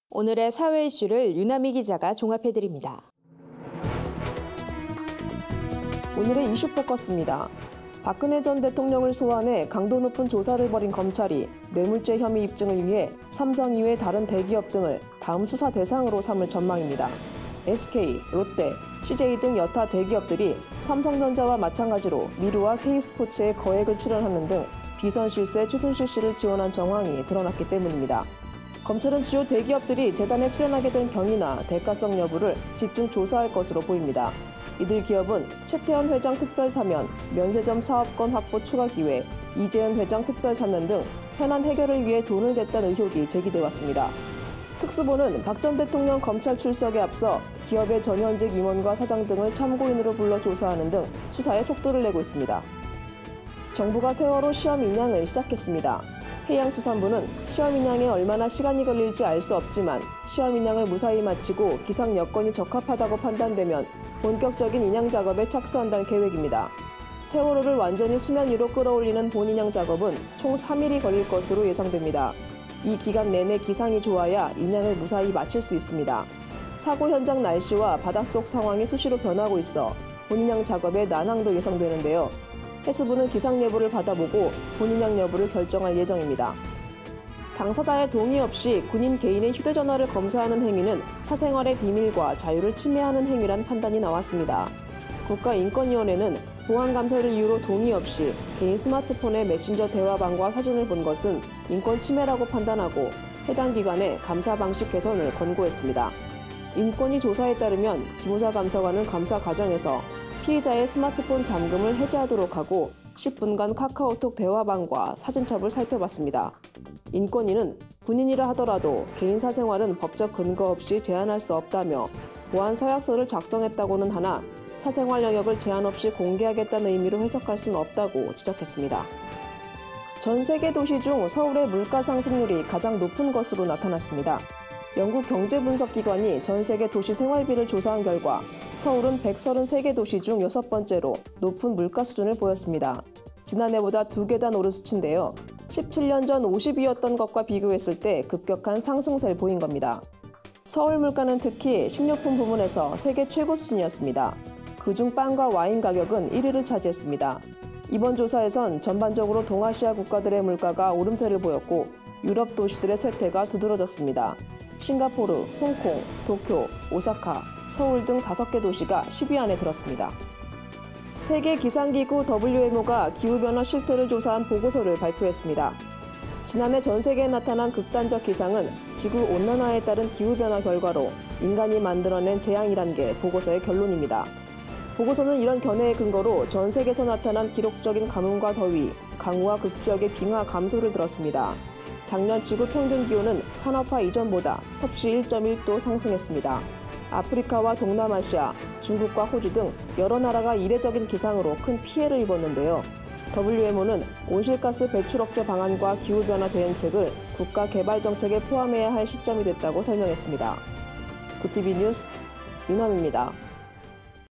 오늘의 사회 이슈를 유남희 기자가 종합해드립니다. 오늘의 이슈 포커스입니다. 박근혜 전 대통령을 소환해 강도 높은 조사를 벌인 검찰이 뇌물죄 혐의 입증을 위해 삼성 이외 다른 대기업 등을 다음 수사 대상으로 삼을 전망입니다. SK, 롯데, CJ 등 여타 대기업들이 삼성전자와 마찬가지로 미르와 K스포츠에 거액을 출연하는 등 비선 실세 최순실 씨를 지원한 정황이 드러났기 때문입니다. 검찰은 주요 대기업들이 재단에 출연하게 된 경위나 대가성 여부를 집중 조사할 것으로 보입니다. 이들 기업은 최태원 회장 특별사면, 면세점 사업권 확보 추가 기회, 이재현 회장 특별사면 등 현안 해결을 위해 돈을 냈다는 의혹이 제기돼 왔습니다. 특수본은 박 전 대통령 검찰 출석에 앞서 기업의 전현직 임원과 사장 등을 참고인으로 불러 조사하는 등 수사에 속도를 내고 있습니다. 정부가 세월호 시험 인양을 시작했습니다. 해양수산부는 시험 인양에 얼마나 시간이 걸릴지 알 수 없지만 시험 인양을 무사히 마치고 기상 여건이 적합하다고 판단되면 본격적인 인양 작업에 착수한다는 계획입니다. 세월호를 완전히 수면 위로 끌어올리는 본인양 작업은 총 3일이 걸릴 것으로 예상됩니다. 이 기간 내내 기상이 좋아야 인양을 무사히 마칠 수 있습니다. 사고 현장 날씨와 바닷속 상황이 수시로 변하고 있어 본인양 작업에 난항도 예상되는데요. 해수부는 기상 예보를 받아보고 본인양 여부를 결정할 예정입니다. 당사자의 동의 없이 군인 개인의 휴대전화를 검사하는 행위는 사생활의 비밀과 자유를 침해하는 행위란 판단이 나왔습니다. 국가인권위원회는 보안감사를 이유로 동의 없이 개인 스마트폰의 메신저 대화방과 사진을 본 것은 인권 침해라고 판단하고 해당 기관에 감사 방식 개선을 권고했습니다. 인권위 조사에 따르면 기무사 감사관은 감사 과정에서 피의자의 스마트폰 잠금을 해제하도록 하고 10분간 카카오톡 대화방과 사진첩을 살펴봤습니다. 인권위는 군인이라 하더라도 개인 사생활은 법적 근거 없이 제한할 수 없다며 보안 서약서를 작성했다고는 하나 사생활 영역을 제한 없이 공개하겠다는 의미로 해석할 수는 없다고 지적했습니다. 전 세계 도시 중 서울의 물가 상승률이 가장 높은 것으로 나타났습니다. 영국 경제분석기관이 전 세계 도시 생활비를 조사한 결과 서울은 133개 도시 중 6번째로 높은 물가 수준을 보였습니다. 지난해보다 2계단 오른 수치인데요. 17년 전 50이었던 것과 비교했을 때 급격한 상승세를 보인 겁니다. 서울 물가는 특히 식료품 부문에서 세계 최고 수준이었습니다. 그중 빵과 와인 가격은 1위를 차지했습니다. 이번 조사에선 전반적으로 동아시아 국가들의 물가가 오름세를 보였고 유럽 도시들의 쇠퇴가 두드러졌습니다. 싱가포르, 홍콩, 도쿄, 오사카, 서울 등 5개 도시가 10위 안에 들었습니다. 세계기상기구 WMO가 기후변화 실태를 조사한 보고서를 발표했습니다. 지난해 전 세계에 나타난 극단적 기상은 지구온난화에 따른 기후변화 결과로 인간이 만들어낸 재앙이란 게 보고서의 결론입니다. 보고서는 이런 견해의 근거로 전 세계에서 나타난 기록적인 가뭄과 더위, 강우와 극지역의 빙하 감소를 들었습니다. 작년 지구 평균 기온은 산업화 이전보다 섭씨 1.1도 상승했습니다. 아프리카와 동남아시아, 중국과 호주 등 여러 나라가 이례적인 기상으로 큰 피해를 입었는데요. WMO는 온실가스 배출 억제 방안과 기후변화 대응책을 국가 개발 정책에 포함해야 할 시점이 됐다고 설명했습니다. 구티비 뉴스 윤함입니다.